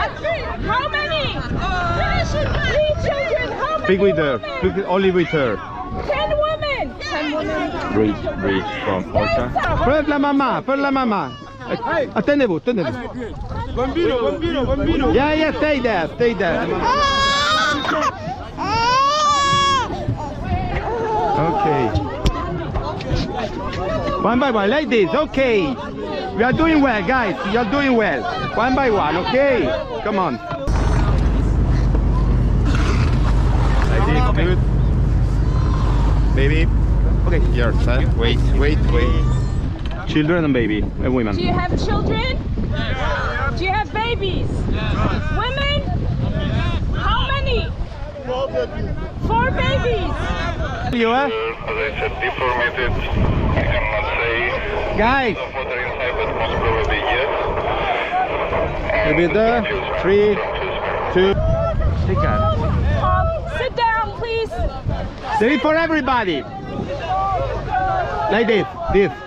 How many? 3 children. How many? Speak with her. Speak only with her. 10 women. 10 women. Read from Porta. Per la mamma, per la mamma. Attendez-vous, attendez-vous. Bambino, bambino, bambino. Yeah, stay there, stay there. Okay. One by one, like this, okay. We are doing well, guys. You are doing well. One by one, okay? Come on. Like this, good. Baby. Okay, yours, huh? Wait. Children and baby and women. Do you have children? Do you have babies? Women? How many? 4 babies. You, As I said, deformated, I cannot say. guys. Water inside, but most probably yes. A bit there. 3, 2. Take care. Sit down, please. There is for everybody. Like this.